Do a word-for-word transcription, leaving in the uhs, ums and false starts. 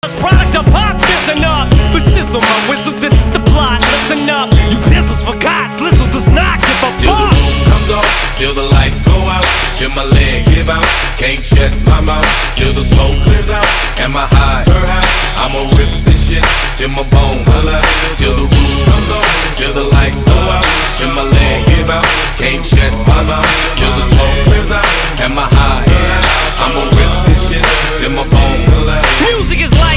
Product of pop, listen up. The sizzle, my whistle, this is the plot. Listen up, you pistols for God, Slizzle does not give a Till the fuck. roof comes off, till the lights go out, till my leg give out, can't shut my mouth, till the smoke clears out, and my high, her high, I'ma rip this shit, till my bone holla, till the roof comes off, till the lights go out, till my leg give out, can't shut my mouth, till the smoke clears out, and my high, I'ma rip this shit, till my bone holla. Music is like